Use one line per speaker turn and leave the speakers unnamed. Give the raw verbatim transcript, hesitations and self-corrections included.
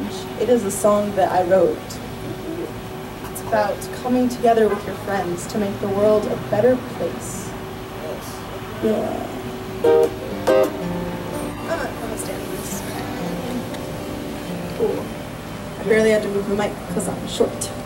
Change. It is a song that I wrote. It's about coming together with your friends to make the world a better place. Yeah. I'm gonna stand this. Cool. I barely had to move the mic because I'm short.